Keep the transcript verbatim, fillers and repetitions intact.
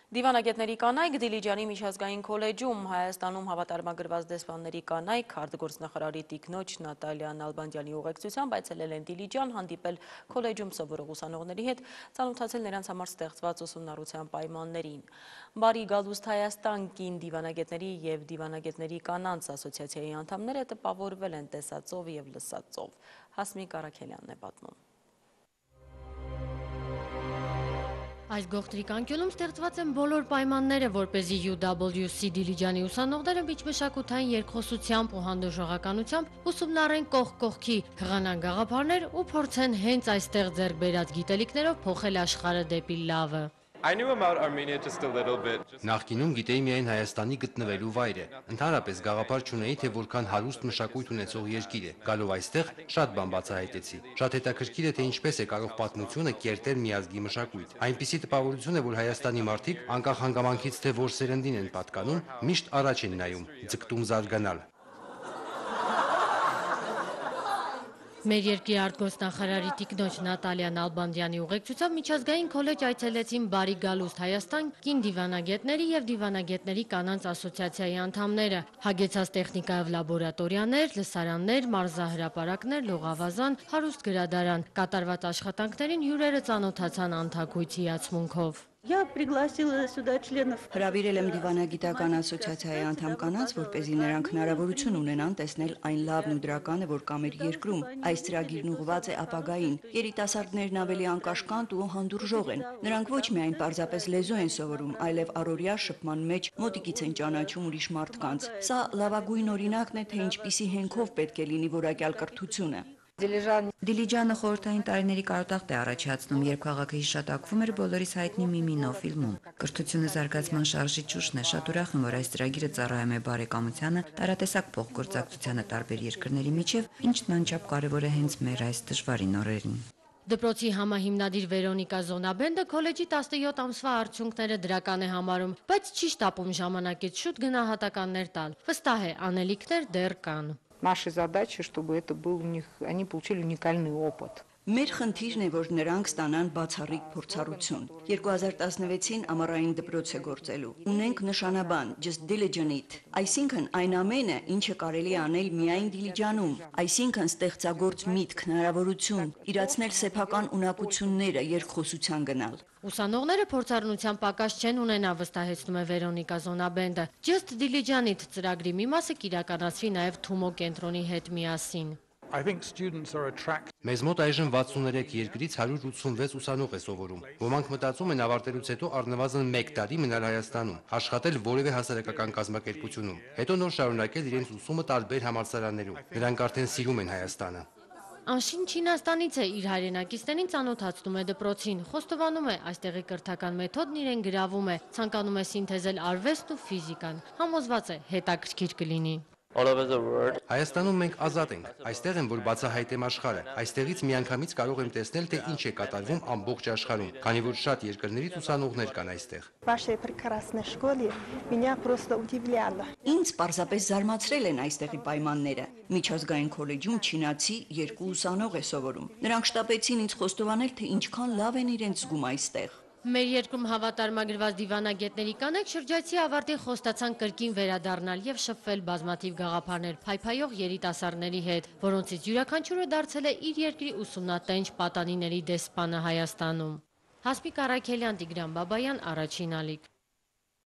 Դիվանագետների կանայք Դիլիջանի միջազգային քոլեջում Հայաստանում հավատարմագրված դեսպանների կանայք արտգործնախարարի տիկնոջ Նատալիա Նալբանդյանի ուղեկցությամբ այցելել են Դիլիջան, հանդիպել քոլեջում սովորող ուսանողների հետ, ծանոթացել նրանց համար ստեղծված ուսումնառության պայմաններին։ Բարի գալուստ Հայաստան կին դիվանագետների և դիվանագետների կանանց ասոցիացիայի անդամները տպավորվել են տեսածով և լսածով։ Հասմիկ Արաքելյանն է պատմում։ Այս գողտրիկ անկյունում ստեղծված են բոլոր պայմանները, որպեսզի յու դաբլյու սի Դիլիջանի ուսանողները միջմշակութային երկխոսությամբ ու հանդուրժողականությամբ ուսումնառեն կողք կողքի, հղանան գաղափարներ ու փորձեն հենց այստեղ ձեռք բերած գիտելիքներով փոխել աշխարհը դեպի լավը։ Նախկինում գիտեի միայն Հայաստանի գտնվելու վայրը։ Ընդհանրապես գաղափար չունեի, թե որքան հարուստ մշակույթ ունեցող երկիր է։ Գալով այստեղ շատ բան բացահայտեցի։ Շատ հետաքրքիր է, թե ինչպես է կարող պատմությունը կերտել մի ազգի մշակույթ։ Այնպիսի տպավորություն է, որ Հայաստանի մարդիկ, անկախ հանգամանքից, թե որ սերնդին են պատկանում, միշտ առաջ են նայում, ձգտում զարգանալ։ Մեր երկրի արտգործնախարարի տիկնոջ Նատալիա Նալբանդյանի ուղեկցությամբ միջազգային քոլեջ այցելեցին Բարի գալուստ Հայաստան կին դիվանագետների և դիվանագետների կանանց ասոցիացիայի անդամները։ Հագեցած տեխնիկայով լաբորատորիաներ, լսարաններ, մարզահրապարակներ, լողավազան, հարուստ գրադարան։ Կատարված աշխատանքներին հյուրերը ծանոթացան անթագույց հիացմունքով։ Հրավիրել եմ դիվանագիտական ասոցիացիայի անդամ կանանց, որպեսզի նրանք հնարավորություն ունենան տեսնել այն լավն ու դրականը, որ կա մեր երկրում։ Այս ծրագիրն ուղղված է ապագային։ Երիտասարդներն ավելի անկաշկանդ ու հանդուրժող են։ Նրանք ոչ միայն պարզապես լեզու են սովորում, այլև առօրյա շփման մեջ մոտիկից են ճանաչում ուրիշ մարդկանց։ Սա լավագույն օրինակն է, թե ինչպիսի հենքով պետք է լինի որակյալ կրթությունը։ Դիլիջանը խորհրդային տարիների կարոտախտ է առաջացնում, երբ քաղաքը հիշատակվում էր բոլորիս հայտնի Միմինո ֆիլմում։ Կրթությունը զարգացման շարժիչ ուժն է, շատ ուրախ եմ, որ այս ծրագիրը ծառայում է բարեկամությանը, տարատեսակ փոխգործակցությանը տարբեր երկրների միջև, ինչն անչափ կարևոր է հենց մեր այս դժվարին օրերին։ Դպրոցի համահիմնադիր Վերոնիկա Զոնաբենդը քոլեջի տասնյոթ ամսվա արդյունքները դրական է համարում, բայց չի շտապում ժամանակից շուտ գնահատականներ տալ։ Վստահ է, անելիքներ դեռ կան։ Наша задача, чтобы это был у них, они получили уникальный опыт. Մեր խնդիրն է, որ նրանք ստանան բացառիկ փորձառություն։ երկու հազար տասնվեցին ամառային դպրոց է գործելու։ Ունենք նշանաբան, just diligent it, այսինքն այն ամենը, ինչը կարելի է անել միայն Դիլիջանում, այսինքն ստեղծագործ միտք, հնարավորություն, իրացնել սեփական ունակությունները, երկխոսության գնալ։ Ուսանողները փորձառնության պակաս չեն ունենա, վստահեցնում է Վերոնիկա Զոնաբենդը։ Just diligent it ծրագրի մի մասը կիրականացվի նաև Թումո կենտրոնի հետ միասին։ Մեզ մոտ այժմ վաթսուններեք երկրից հարյուր ութսունվեց ուսանող է սովորում։ Ոմանք մտածում են ավարտելուց հետո առնվազն մեկ տարի մնալ Հայաստանում, աշխատել որևէ հասարակական կազմակերպությունում, հետո նոր շարունակել իրենց ուսումը տարբեր համալսարաններում։ Նրանք արդեն սիրում են Հայաստանը։ Անշին Չինաստանից է, իր հայրենակիցներին ծանոթացնում է դպրոցին, խոստովանում է, այստեղի կրթական մեթոդն իրեն գրավում է, ցանկանում է սինթեզել արվեստն ու ֆիզիկան, համոզված է, հետաքրքիր կլինի։ Հայաստանում մենք ազատ ենք, այստեղ եմ, որ բացահայտեմ աշխարհը, այստեղից միանգամից կարող եմ տեսնել, թե ինչ է կատարվում ամբողջ աշխարհում, քանի որ շատ երկրներից ուսանողներ կան այստեղ։ Ինձ պարզապես զարմացրել են այստեղի պայմանները։ Միջազգային քոլեջում չինացի երկու ուսանող է սովորում։ Նրանք շտապեցին ինձ խոստովանել, թե ինչքան լավ են իրենց զգում այստեղ։ Մեր երկրում հավատարմագրված դիվանագետների կանայք շրջայցի ավարտին խոստացան կրկին վերադառնալ եւ շփվել բազմաթիվ գաղափարներ փայփայող երիտասարդների հետ, որոնցից յուրաքանչյուրը դարձել է իր երկրի ուսումնատենչ պատանիների դեսպանը Հայաստանում։ Հասմիկ Արաքելյան, Տիգրան Բաբայան, Առաջին ալիք։